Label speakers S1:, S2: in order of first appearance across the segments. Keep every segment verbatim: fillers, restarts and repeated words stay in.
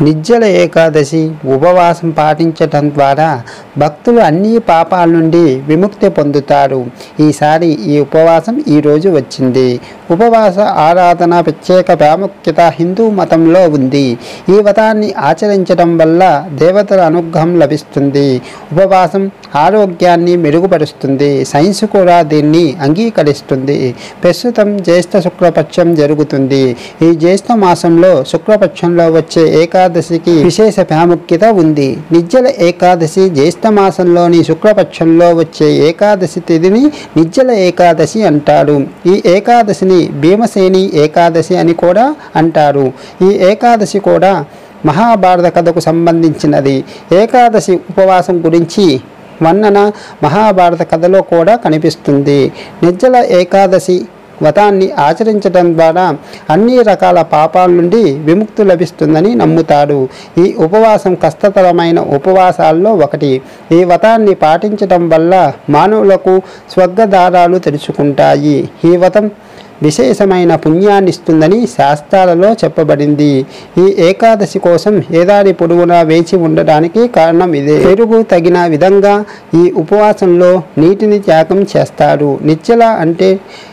S1: నిర్జల ఏకాదశి ఉపవాసం పాటించటం ద్వారా భక్తులు అన్ని పాపాల నుండి విముక్తి పొందుతారు. ఈసారి ఈ ఉపవాసం ఈరోజు వచ్చింది. ఉపవాస ఆరాధన ప్రత్యేక ప్రాముఖ్యత హిందూ మతంలో ఉంది. ఈ వ్రతాన్ని ఆచరించడం వల్ల దేవతల అనుగ్రహం లభిస్తుంది. ఉపవాసం ఆరోగ్యాన్ని మెరుగుపరుస్తుంది. సైన్స్ కూడా దీన్ని అంగీకరిస్తుంది. ప్రస్తుతం జ్యేష్ఠ శుక్లపక్షం జరుగుతుంది. ఈ జ్యేష్ఠ మాసంలో శుక్లపక్షంలో వచ్చే ఏకాదశికి విశేష ప్రాముఖ్యత ఉంది. నిర్జల ఏకాదశి జ్యేష్ఠ మాసంలోని శుక్లపక్షంలో వచ్చే ఏకాదశి తిథిని నిర్జల ఏకాదశి అంటారు. ఈ ఏకాదశిని భీమసేని ఏకాదశి అని కూడా అంటారు. ఈ ఏకాదశి కూడా మహాభారత కథకు సంబంధించినది. ఏకాదశి ఉపవాసం గురించి వర్ణన మహాభారత కథలో కూడా కనిపిస్తుంది. నిర్జల ఏకాదశి వ్రతాన్ని ఆచరించడం ద్వారా అన్ని రకాల పాపాల నుండి విముక్తి లభిస్తుందని నమ్ముతారు. ఈ ఉపవాసం కష్టతరమైన ఉపవాసాల్లో ఒకటి. ఈ వ్రతాన్ని పాటించడం వల్ల మానవులకు స్వర్గద్వారాలు తెరుచుకుంటాయి. ఈ వ్రతం విశేషమైన పుణ్యాన్ని ఇస్తుందని శాస్త్రాలలో చెప్పబడింది. ఈ ఏకాదశి కోసం ఏడాది పొడవునా వేచి ఉండడానికి కారణం ఇదే. పెరుగు తగిన విధంగా ఈ ఉపవాసంలో నీటిని త్యాగం చేస్తారు. నిర్జల అంటే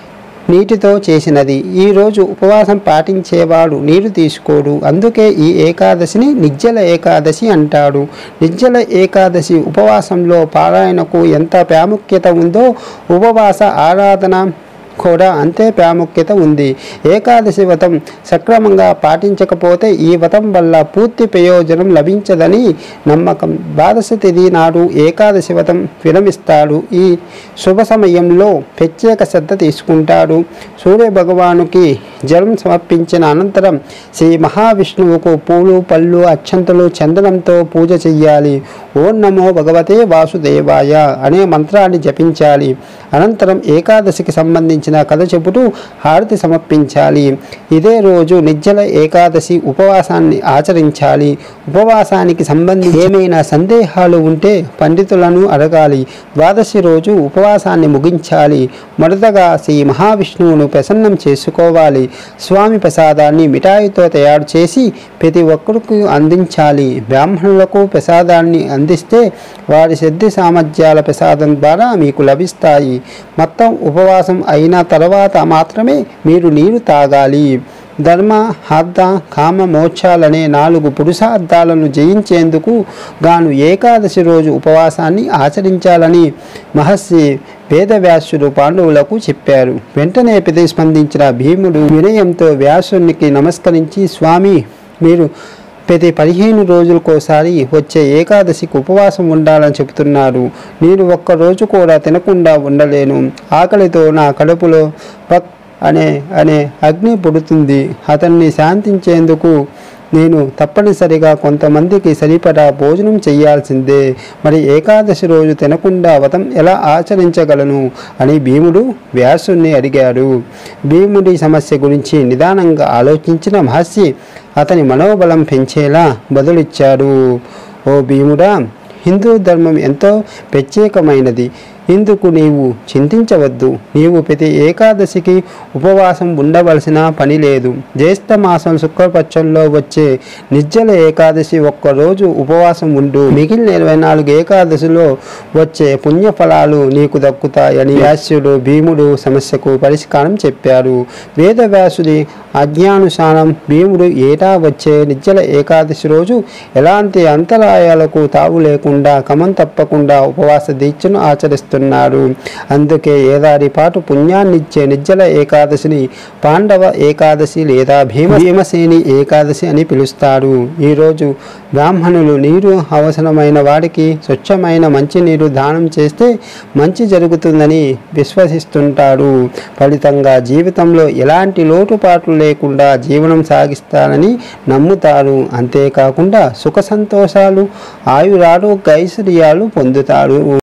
S1: నీటితో చేసినది. ఈరోజు ఉపవాసం పాటించేవాడు నీరు తీసుకోడు. అందుకే ఈ ఏకాదశిని నిర్జల ఏకాదశి అంటాడు. నిర్జల ఏకాదశి ఉపవాసంలో పారాయణకు ఎంత ప్రాముఖ్యత ఉందో ఉపవాస ఆరాధన కూడా అంతే ప్రాముఖ్యత ఉంది. ఏకాదశి వ్రతం సక్రమంగా పాటించకపోతే ఈ వ్రతం వల్ల పూర్తి ప్రయోజనం లభించదని నమ్మకం. ద్వాదశ తిథి నాడు ఏకాదశి వ్రతం విరమిస్తాడు. ఈ శుభ సమయంలో ప్రత్యేక శ్రద్ధ తీసుకుంటాడు. సూర్య భగవానుకి జలం సమర్పించిన అనంతరం శ్రీ మహావిష్ణువుకు పూలు పళ్ళు అక్షంతలు చందనంతో పూజ చెయ్యాలి. ఓం నమో భగవతే వాసుదేవాయ అనే మంత్రాన్ని జపించాలి. అనంతరం ఏకాదశికి సంబంధించిన కథ చెబుతూ హారతి సమర్పించాలి. ఇదే రోజు నిర్జల ఏకాదశి ఉపవాసాన్ని ఆచరించాలి. ఉపవాసానికి సంబంధించి ఏమైనా సందేహాలు ఉంటే పండితులను అడగాలి. ద్వాదశి రోజు ఉపవాసాన్ని ముగించాలి. మొదటగా శ్రీ మహావిష్ణువును ప్రసన్నం చేసుకోవాలి. స్వామి ప్రసాదాన్ని మిఠాయితో తయారు చేసి ప్రతి ఒక్కరికి అందించాలి. బ్రాహ్మణులకు ప్రసాదాన్ని అందిస్తే వారి సిద్ధి సామర్థ్యాల ప్రసాదం ద్వారా మీకు లభిస్తాయి. మొత్తం ఉపవాసం అయిన తర్వాత మాత్రమే మీరు నీరు తాగాలి. ధర్మ అర్థ కామ మోక్షాలనే నాలుగు పురుషార్థాలను జయించేందుకు గాను ఏకాదశి రోజు ఉపవాసాన్ని ఆచరించాలని మహర్షి వేదవ్యాసుడు పాండవులకు చెప్పారు. వెంటనే ప్రతిస్పందించిన భీముడు వినయంతో వ్యాసునికి నమస్కరించి, స్వామి, మీరు ప్రతి పదిహేను రోజులకోసారి వచ్చే ఏకాదశికి ఉపవాసం ఉండాలని చెబుతున్నారు. నేను ఒక్కరోజు కూడా తినకుండా ఉండలేను. ఆకలితో నా కడుపులో పక్ అనే అనే అగ్ని పుడుతుంది. అతన్ని శాంతించేందుకు నేను తప్పనిసరిగా కొంతమందికి సరిపడా భోజనం చేయాల్సిందే. మరి ఏకాదశి రోజు తినకుండా వ్రతం ఎలా ఆచరించగలను అని భీముడు వ్యాసుని అడిగాడు. భీముడి సమస్య గురించి నిదానంగా ఆలోచించిన మహర్షి అతని మనోబలం పెంచేలా బదులిచ్చాడు. ఓ భీముడా, హిందూ ధర్మం ఎంతో ప్రత్యేకమైనది. ఇందుకు నీవు చింతించవద్దు. నీవు ప్రతి ఏకాదశికి ఉపవాసం ఉండవలసిన పని లేదు. జ్యేష్ఠ మాసం శుక్లపక్షంలో వచ్చే నిర్జల ఏకాదశి ఒక్కరోజు ఉపవాసం ఉండు. మిగిలిన ఇరవై నాలుగు ఏకాదశిలో వచ్చే పుణ్యఫలాలు నీకు దక్కుతాయని వ్యాసుడు భీముడు సమస్యకు పరిష్కారం చెప్పారు. వేదవ్యాసుడి ఆజ్ఞానుసారం భీముడు ఏటా వచ్చే నిర్జల ఏకాదశి రోజు ఎలాంటి అంతరాయాలకు తావు లేకుండా క్రమం తప్పకుండా ఉపవాస దీక్షను ఆచరిస్తున్నారు. అందుకే ఏడాది పాటు పుణ్యాన్నిచ్చే నిర్జల ఏకాదశిని పాండవ ఏకాదశి లేదా భీమ భీమసేని ఏకాదశి అని పిలుస్తారు. ఈరోజు బ్రాహ్మణులు నీరు అవసరమైన వాడికి స్వచ్ఛమైన మంచినీరు దానం చేస్తే మంచి జరుగుతుందని విశ్వసిస్తుంటారు. ఫలితంగా జీవితంలో ఎలాంటి లోటుపాట్లు లేకుండా జీవనం సాగిస్తారని నమ్ముతారు. అంతేకాకుండా సుఖ సంతోషాలు ఆయురారోగ్య ఐశ్వర్యాలు పొందుతారు.